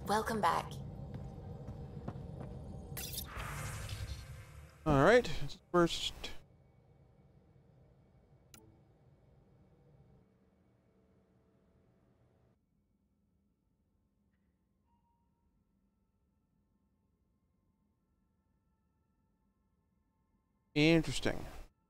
Welcome back. Alright, first. Interesting.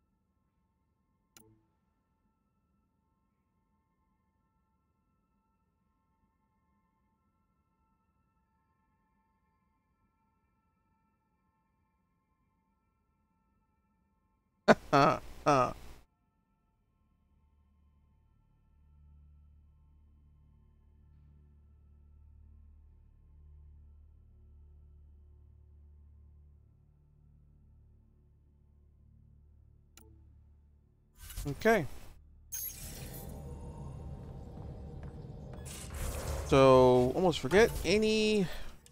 Uh, uh. Okay. So, almost forget any.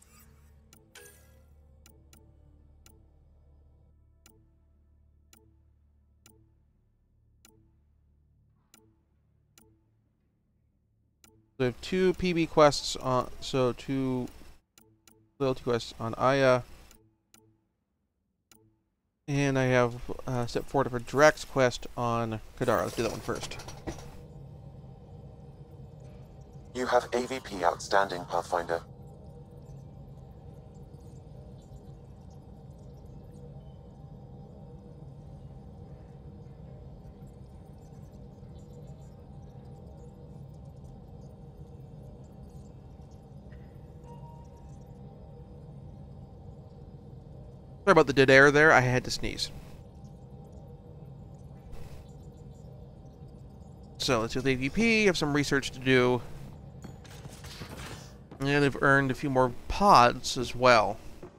So I have two PB quests on. So, two loyalty quests on Aya. And I have step 4 for Drax quest on Kadara. Let's do that one first. You have AVP outstanding, Pathfinder. Sorry about the dead air there. I had to sneeze. So let's do the AVP. Have some research to do. And I've earned a few more pods as well.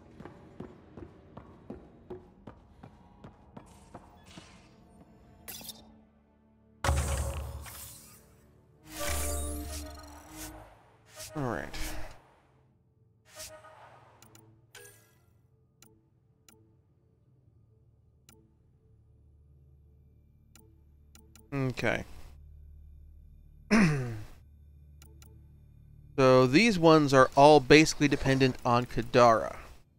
Alright. Okay. So these ones are all basically dependent on Kadara.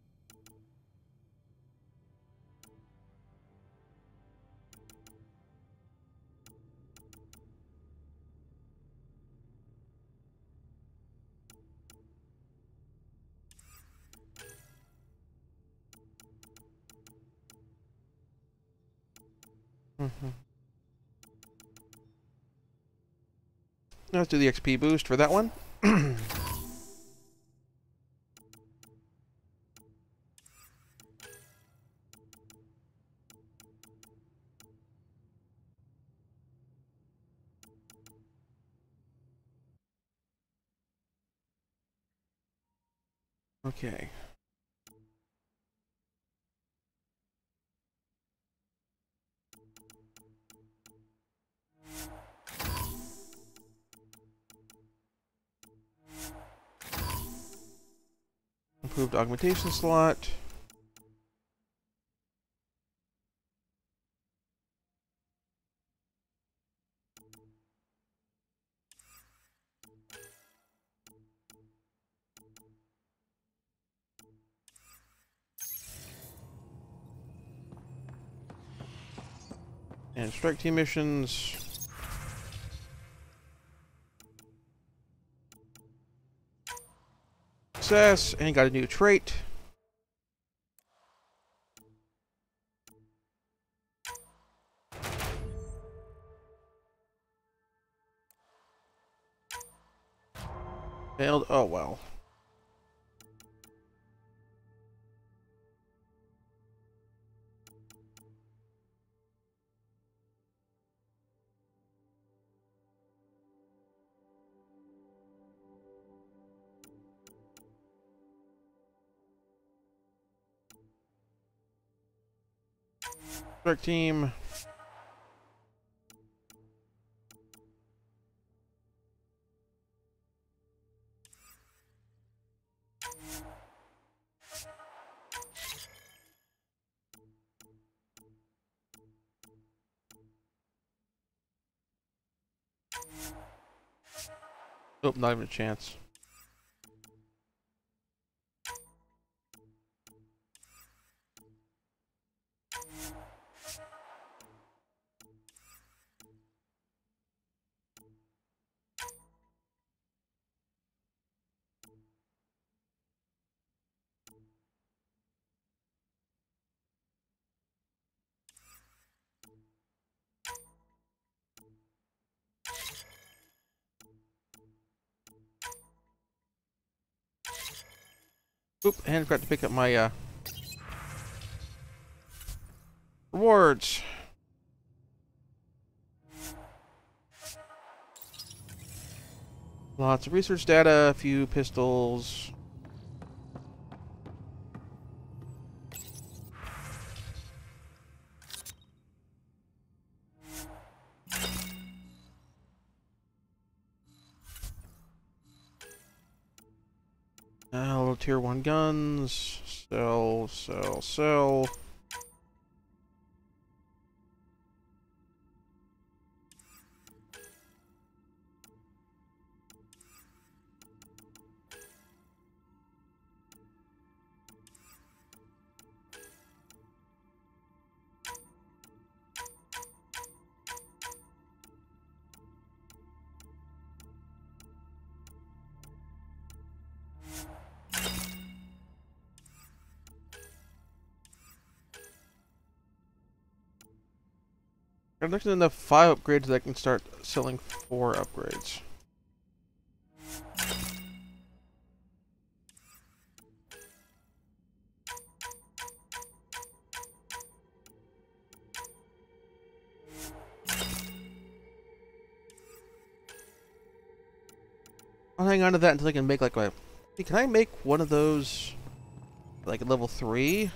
Let's do the XP boost for that one. Okay. Improved augmentation slot. And strike team missions. Success. And got a new trait. Failed. Oh well. Strike team. Oh, not even a chance. Oop, and forgot to pick up my rewards. Lots of research data, a few pistols. Little tier 1 guns. Sell, sell, sell. I'm looking at enough 5 upgrades that I can start selling 4 upgrades. I'll hang on to that until I can make like a... Hey, can I make one of those like a level 3?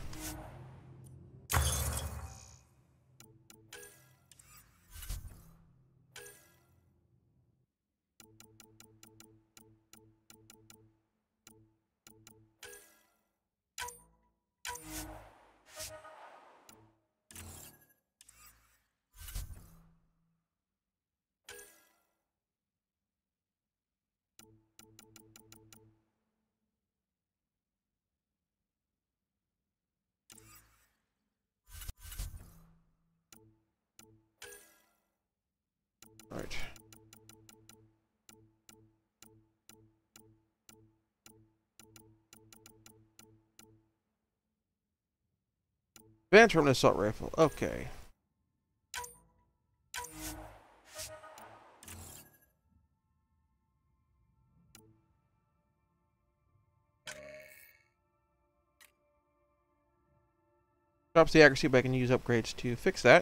Alright. Advanced from an assault rifle. Okay. Drops the accuracy, but I can use upgrades to fix that.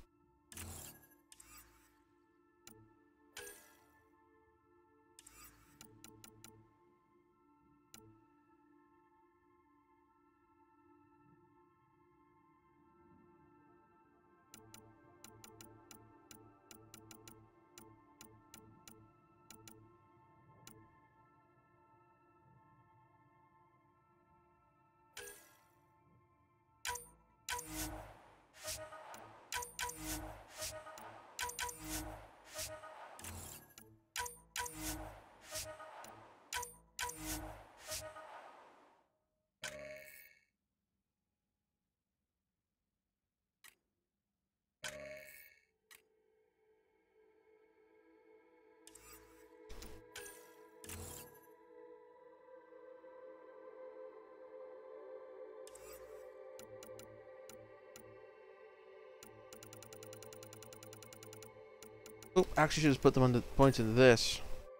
Oh, actually should just put them on the points into this.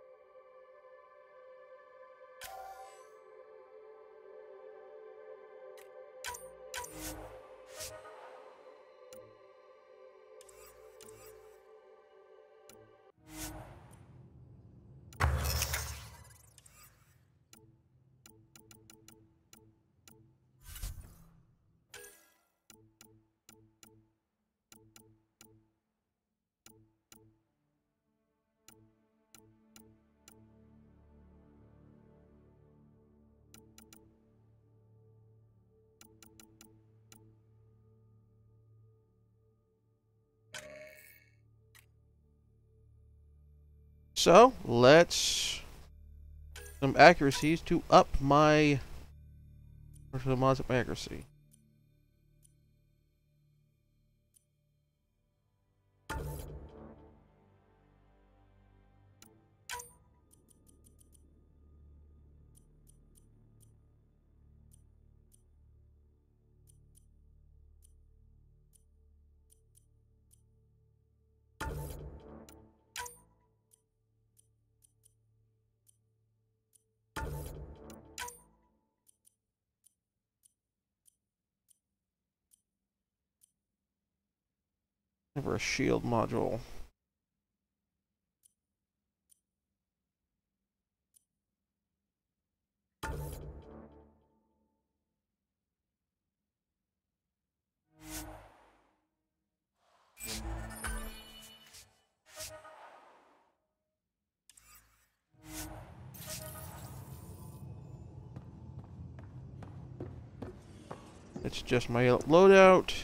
So, let's some accuracies to up my mods up my accuracy. Never a shield module. It's just my loadout.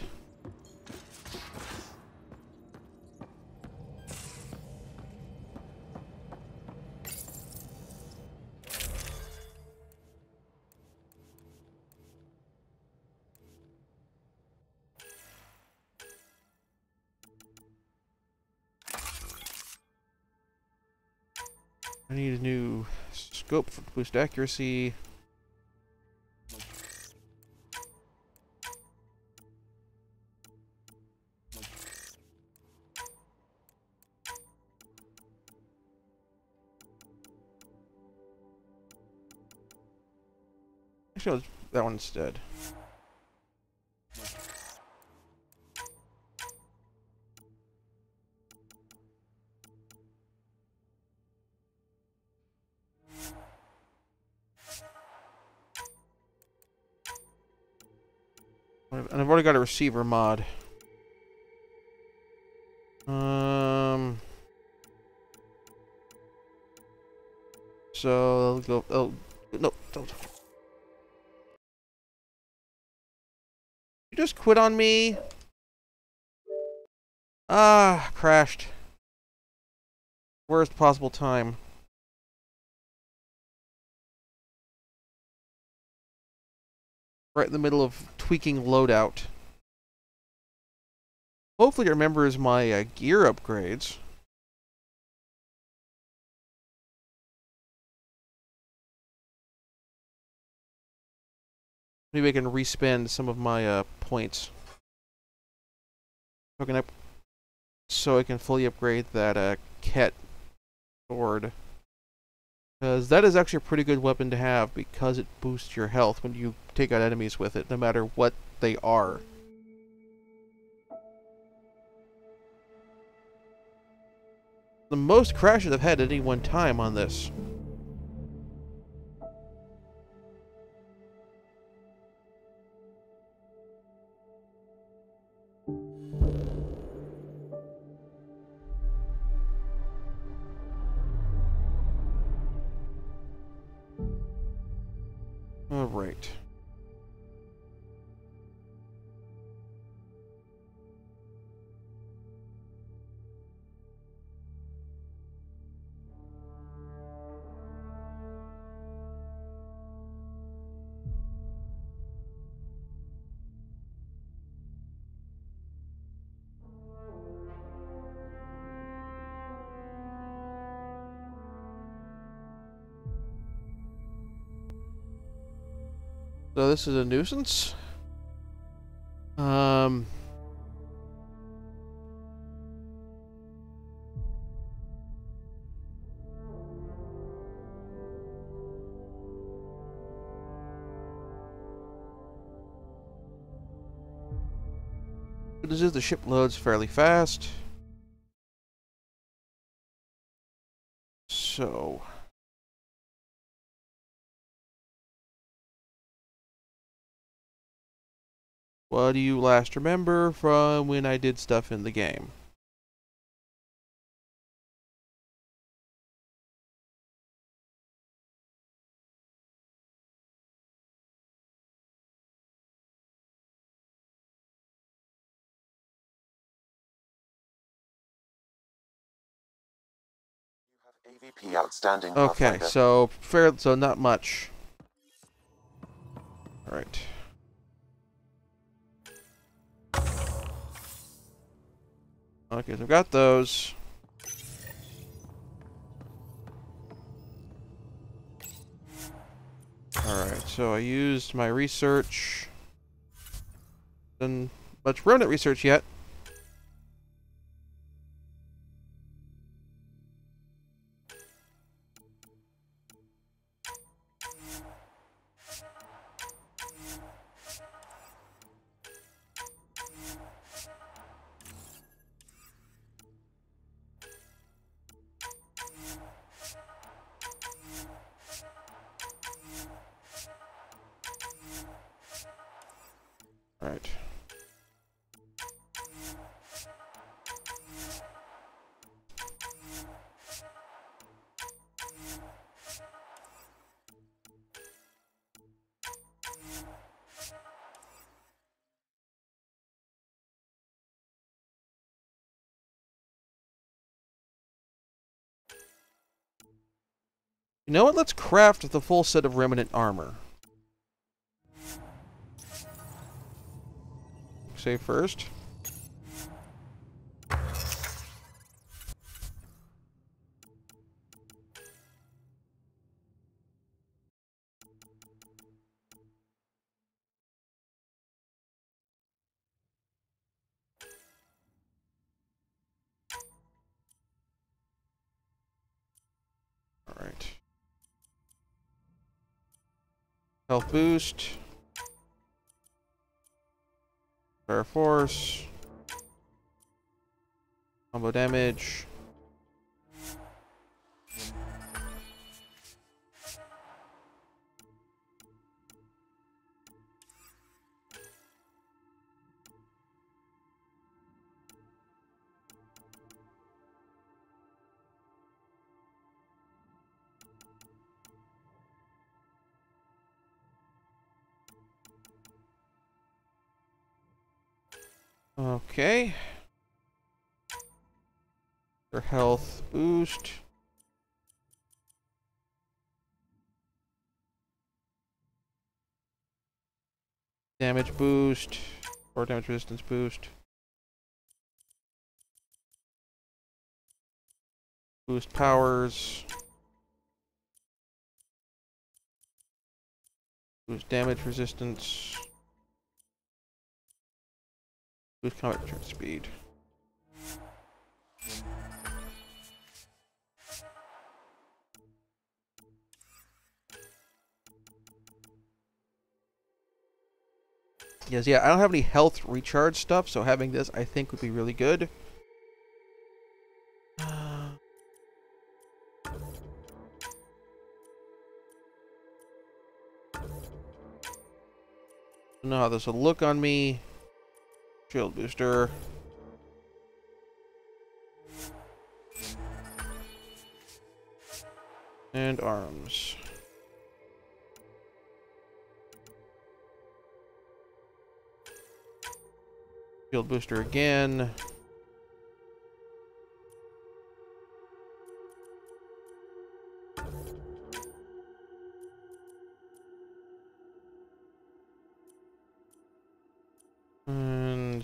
I need a new scope for boost accuracy. Actually, I'll that one instead. And I've already got a receiver mod. So I'll go. Oh, no, don't. You just quit on me. Ah, crashed. Worst possible time. Right in the middle of tweaking loadout. Hopefully it remembers my gear upgrades. Maybe I can respend some of my points. So I can fully upgrade that Ket sword. Because that is actually a pretty good weapon to have because it boosts your health when you take out enemies with it, no matter what they are. The most crashes I've had at any one time on this. Alright. So this is a nuisance. This is the ship loads fairly fast. So what do you last remember from when I did stuff in the game? AVP outstanding Okay, Pathfinder. so not much. All right. Okay, so I've got those. Alright, so I used my research. Done much remnant research yet. You know what? Let's craft the full set of remnant armor. Save first. Alright. Health boost. Fire force. Combo damage. Okay. Their health boost. Damage boost. Or damage resistance boost. Boost powers. Boost damage resistance. Boost combat return speed. Yes, yeah, I don't have any health recharge stuff, so having this I think would be really good. Know how this will look on me. Shield booster. And arms. Shield booster again. And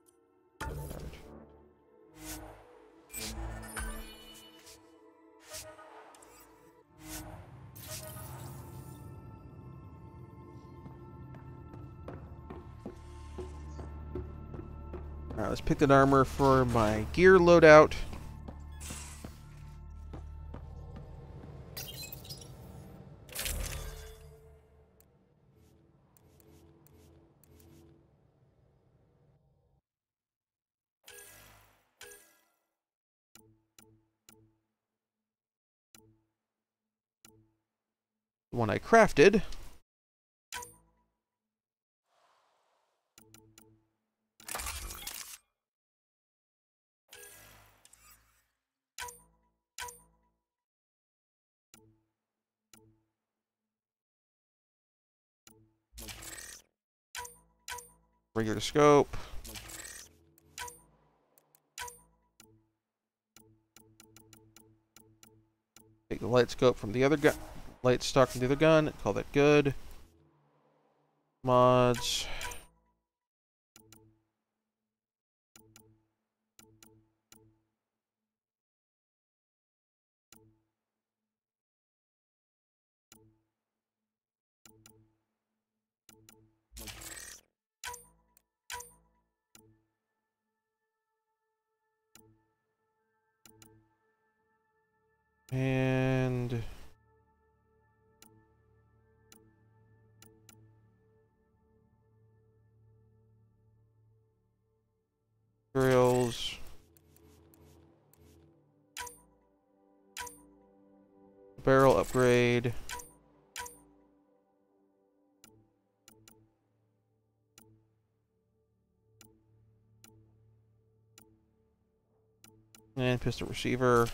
alright, let's pick that armor for my gear loadout. The one I crafted. Regular scope. Take the light scope from the other gun. Light stock from the other gun. Call that good. Mods. And drills. Barrel upgrade. And pistol receiver.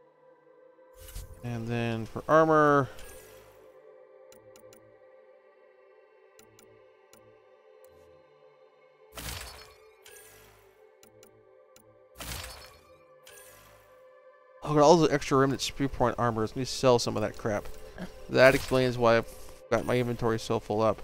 And then for armor, got all the extra remnant spear point armors. Let me sell some of that crap. That explains why I've got my inventory so full up.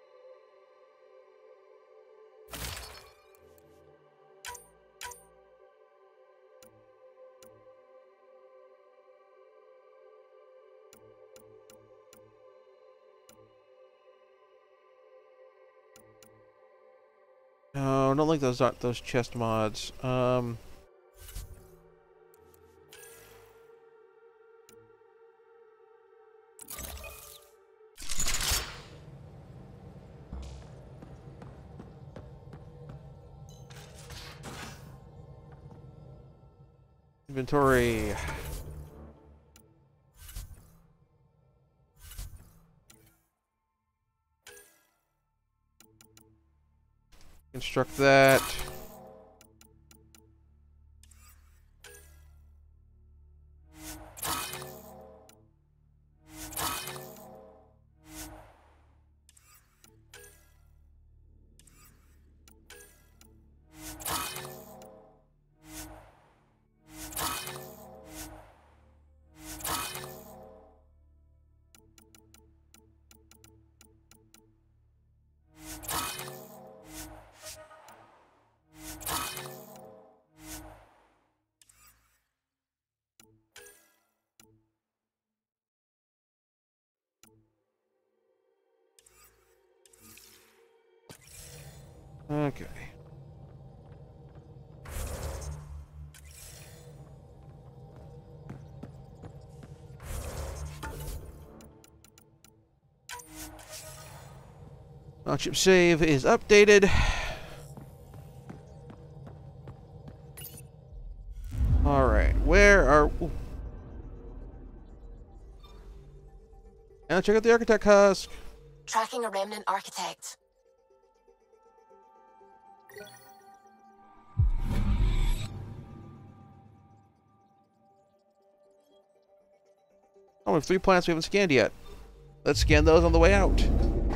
No, I don't like those chest mods. Inventory. Construct that. Okay. Chip save is updated. Alright, where are... Ooh. And check out the architect husk. Tracking a remnant architect. Oh, we have 3 planets we haven't scanned yet. Let's scan those on the way out.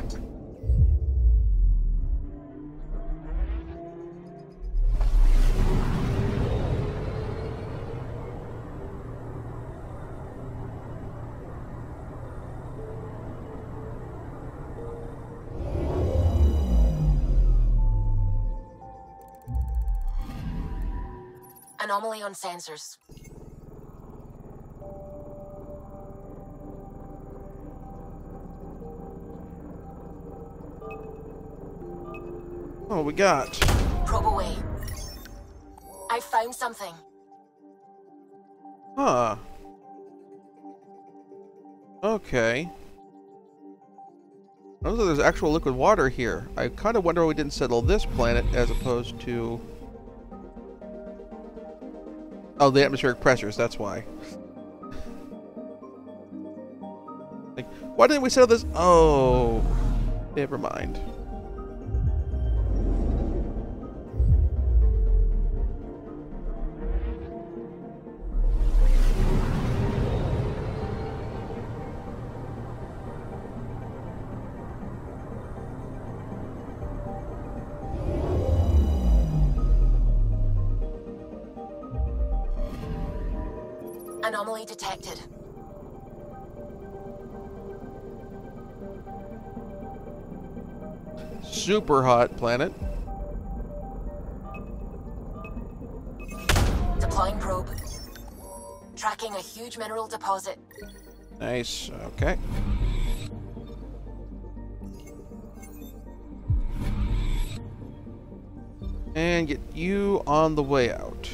Anomaly on sensors. Oh, we got. Probe away. I found something. Huh. Okay. Oh, so there's actual liquid water here. I kind of wonder why we didn't settle this planet as opposed to... Oh, the atmospheric pressures, that's why. Like, why didn't we settle this? Oh, never mind. Anomaly detected. Super hot planet. Deploying probe. Tracking a huge mineral deposit. Nice, okay. And get you on the way out.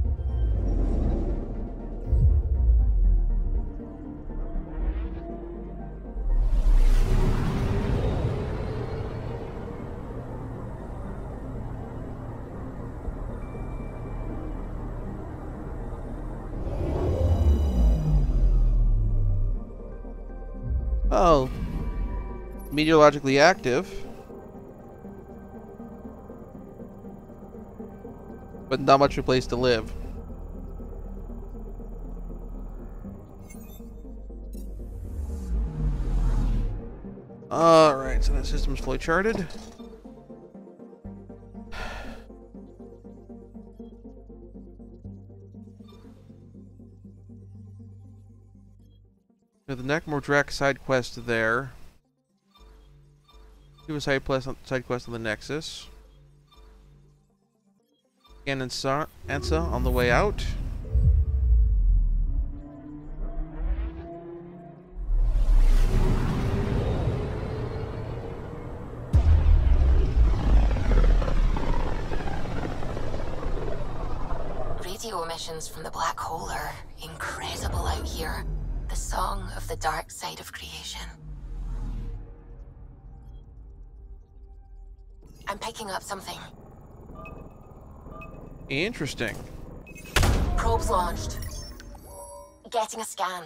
Oh, meteorologically active, but not much of a place to live. Alright, so that system's fully charted. We have the Nakmordrak side quest there. Do a side quest on the Nexus. Again, Ansa on the way out. Radio emissions from the black hole are incredible out here. The song of the dark side of creation. I'm picking up something. Interesting. Probes launched. Getting a scan.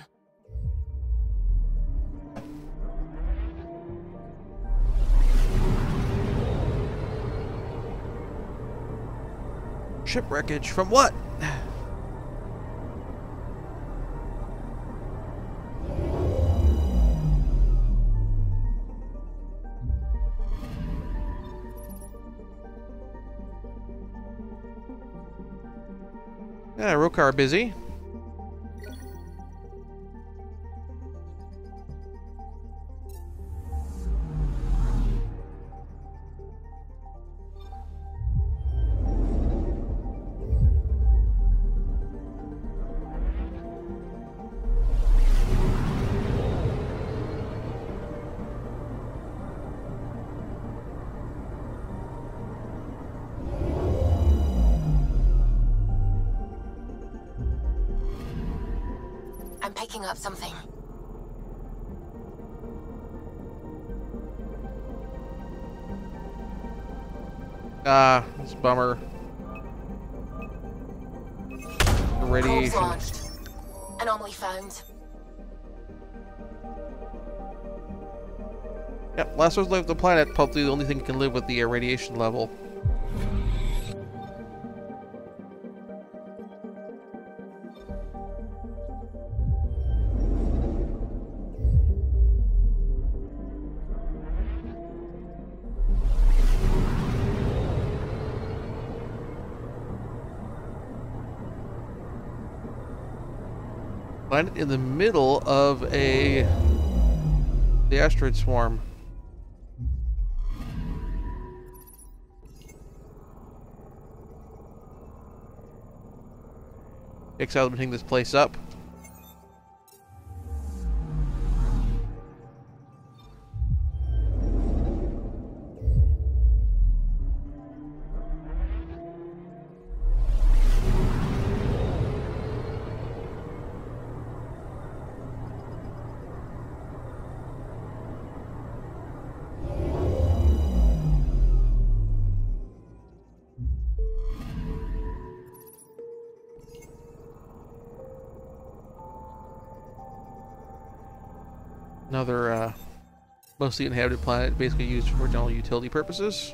Ship wreckage from what? Yeah, Rokar busy. I'm picking up something. That's a bummer. The radiation. Probes launched. Anomaly found. Yep, last one's left the planet, probably the only thing that can live with the radiation level. Planet in the middle of the asteroid swarm. Exile hitting this place up. Another mostly inhabited planet, basically used for general utility purposes.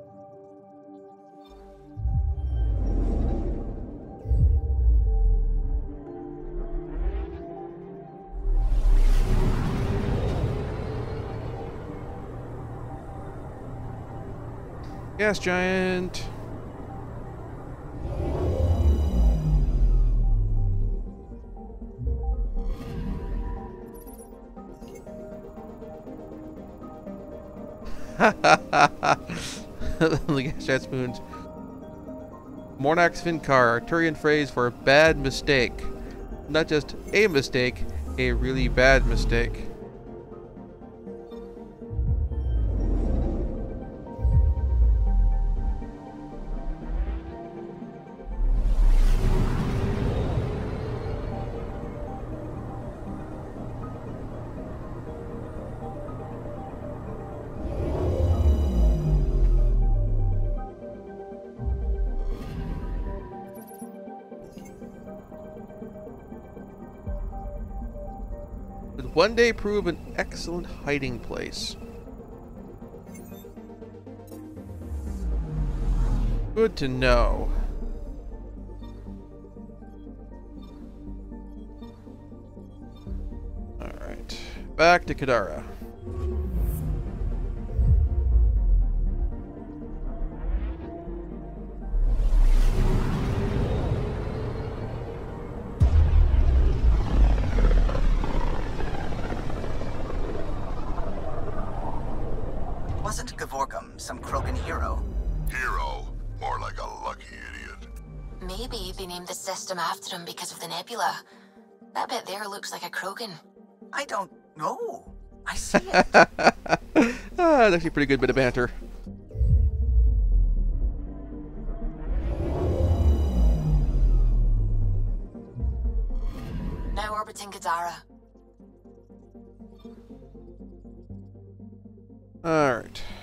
Gas giant. The gas giant spoons. Mornax Finkar, Arturian phrase for bad mistake. Not just a mistake, a really bad mistake. Would one day prove an excellent hiding place. Good to know. Alright. Back to Kadara. some Krogan hero. Hero? More like a lucky idiot. Maybe they named the system after him because of the nebula. That bit there looks like a Krogan. I don't know. I see it. That's actually a pretty good bit of banter. Now orbiting Kadara. Alright.